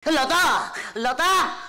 লতা, লতা,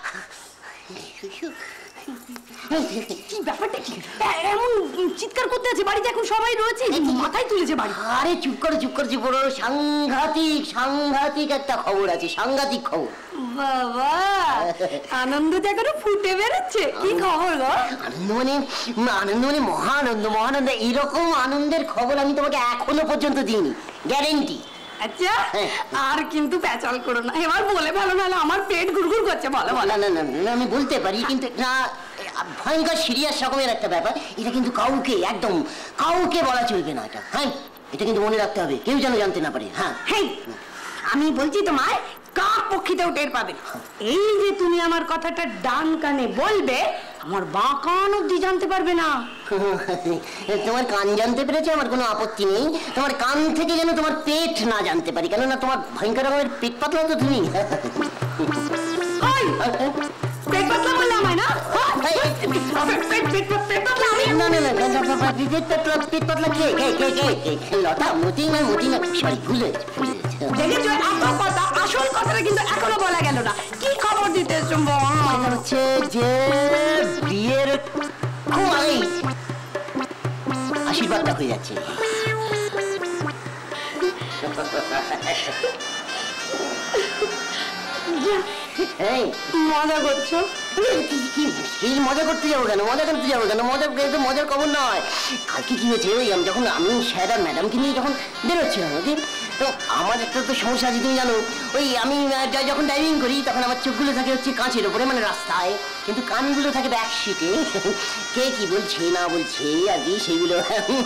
কি ব্যাপারটা কি? এমন চিৎকার করতে আছে বাড়িতে? এখন সবাই রয়েছে, মাথায় তুলেছে বাড়ি। আরে চুপ করে চুপ করে, বড় সাংঘাতিক সাংঘাতিক একটা খবর আছে, সাংঘাতিক খবর। বাবা, আনন্দ জায়গাটা ফুটে বেরোচ্ছে। কি খবর গো? আনন্দ মানে মহানন্দ, মহানন্দ। এরকম আনন্দের খবর আমি তোমাকে এখনো পর্যন্ত দিইনি, গ্যারেন্টি। আচ্ছা, আর কিন্তু প্যাচাল করো না, এবার বলে ভালো, নাহলে আমার পেট গুড়গুড় করছে। বলো বলো। না না না, আমি বলতে পারি, কিন্তু না, ভয়ঙ্কর সিরিয়াস রকমের একটা ব্যাপার। এটা কিন্তু কাউকে, একদম কাউকে বলা চলবে না এটা। হ্যাঁ, এটা কিন্তু মনে রাখতে হবে, কেউ যেন জানতে না পারে। হ্যাঁ, আমি বলছি তোমায়, কাক পক্ষীতেও টের পাবে। এই যে তুমি আমার কথাটা ডান কানে বলবে, আমার বাঁ কান অব্দি জানতে পারবে না। তোমার কান জানতে পেরেছে, আমার কোনো আপত্তি নেই। তোমার কান থেকে যেন তোমার পেট না জানতে পারি, কেননা তোমার ভয়ঙ্কর রকমের পেট পাতলা তো তুমি। পেট পাতলা বললে আমায় না? পেট পাতলা কে? লতা, মতি না, মতি না, সরি, ভুলে দেখেছো, এত কথা, আসল কথাটা কিন্তু এখনো বলা গেল না। কি খবর দিতে হচ্ছে যে বিয়ের খুব আগেই আশীর্বাদটা হয়ে যাচ্ছে। মজা করছো? এই মজা করতে যাবো কেন? মজা করতে যাবো কেন? মজার খবর নয়। কালকে কি হয়েছে, ওই যখন আমি স্যার আর ম্যাডামকে নিয়ে যখন বেরোচ্ছিলাম, তো আমার একটা তো সমস্যা আছে, তুমি জানো। ওই আমি যখন ড্রাইভিং করি তখন আমার চোখগুলো থাকে হচ্ছে কাঁচের ওপরে, মানে রাস্তায়, কিন্তু কানগুলো থাকে ব্যাক সিটে। কে কি বলছে না বলছে আর কি, সেইগুলো।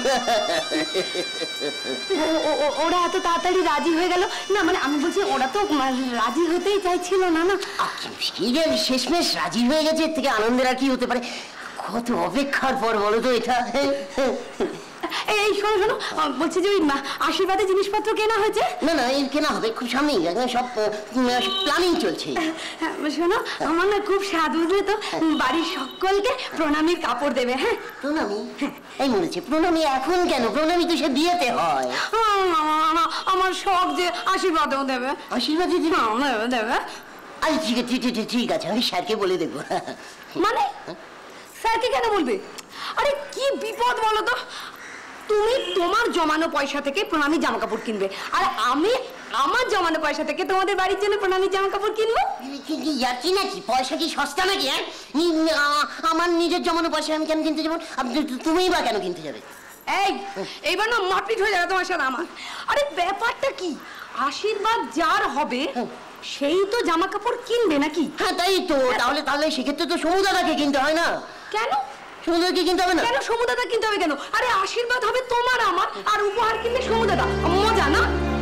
ওরা এত তাড়াতাড়ি রাজি হয়ে গেল না? মানে আমি বলছি, ওরা তো রাজি হতেই চাইছিল না। না, শেষমেশ রাজি হয়ে গেছে, এর থেকে আনন্দের আর কি হতে পারে? কত অপেক্ষার পর বলো তো এটা। এই শোনো শোনো, বলছি যে ওই আশীর্বাদে জিনিসপত্র কেনা হয়েছে? না না, এর কেনা হবে খুব সামনেই, সব প্ল্যানিং চলছে। শোনো, আমার না খুব স্বাদ, বুঝলে তো, বাড়ির সকলকে প্রণামীর কাপড় দেবে। হ্যাঁ, প্রণামী? এই মরেছে, প্রণামী এখন কেন? প্রণামী তো সে বিয়েতে হয়। আমার শখ যে আশীর্বাদও দেবে। আশীর্বাদ দেবে? আচ্ছা ঠিক আছে, ঠিক আছে, আমি স্যারকে বলে দেবো। মানে স্যারকে কেন বলবে? আরে কি বিপদ বলো তো, তুমি তোমার জমানো পয়সা থেকে প্রণামী জামা কাপড় কিনবে, আর আমি আমার জমানো পয়সা থেকে তোমাদের বাড়ির জন্য প্রণামী জামা কাপড় কিনবো। যাচ্ছি নাকি? পয়সা কি সস্তা নাকি? হ্যাঁ, আমার নিজের জমানো পয়সা আমি কেন কিনতে যাবো? তুমিই বা কেন কিনতে যাবে? এইবার না মারপিট হয়ে যাবে তোমার সাথে আমার। আরে ব্যাপারটা কি, আশীর্বাদ যার হবে সেই তো জামা কাপড় কিনবে নাকি? হ্যাঁ তাই তো। তাহলে সেক্ষেত্রে তো সমুদাদাকে কিনতে হয় না? কেন সমুদাদাকে কিনতে হবে না? কেন সমুদাদা কিনতে হবে কেন? আরে আশীর্বাদ হবে তোমার আমার, আর উপহার কিনবে সমুদাদা। মজা না?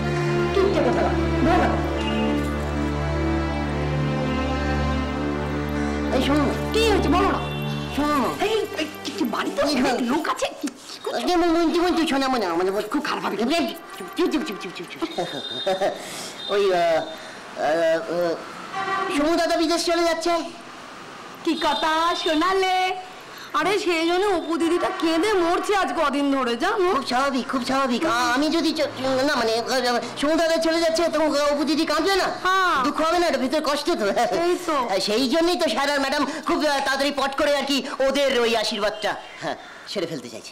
এই শোনো, কি হয়েছে বলো না? শোনো, বাড়িতে লোক আছে, শোনা মনে আমাদের খুব খারাপ হবে। ওই সমুদাদা বিদেশ চলে যাচ্ছে। কি কথা শোনালে? আরে সেই জন্য অপু দিদিটা কেঁদে মরছে আজ কদিন ধরে, জানো? খুব স্বাভাবিক, খুব স্বাভাবিক। আমি যদি না, মানে সমুদাদা চলে যাচ্ছে, তখন অপু দিদি কাঁদবে না? দুঃখ হবে না? ভিতরে কষ্ট তো। সেই জন্যই তো স্যার আর ম্যাডাম খুব তাড়াতাড়ি পট করে আর কি ওদের ওই আশীর্বাদটা সেরে ফেলতে চাইছে।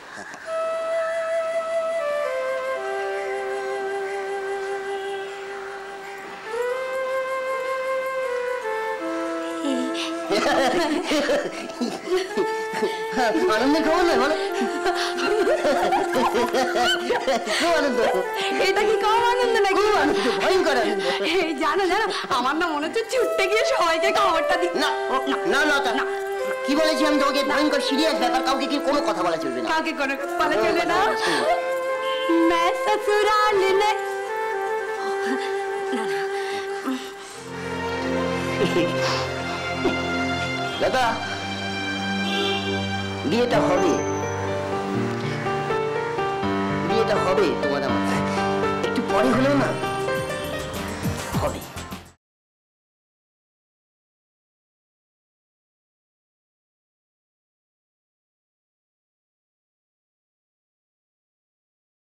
আনন্দের খবর নয় বলো? খুব আনন্দ। এটা কি কম আনন্দ নাকি? ভয়ঙ্কর আনন্দ। জানো জানো, আমার না মনে হচ্ছে ছুটতে গিয়ে সবাইকে খবরটা দিই। না না না না, কি বলেছি আমি তোমাকে? ভয়ঙ্কর সিরিয়াস ব্যাপার, কাউকে কি কোনো কথা বলা চলবে না। কাউকে কোনো বলা চলবে না। मैं ससुराल में দাদা, বিয়েটা হবে তোমার আমার, একটু পরে হলেও না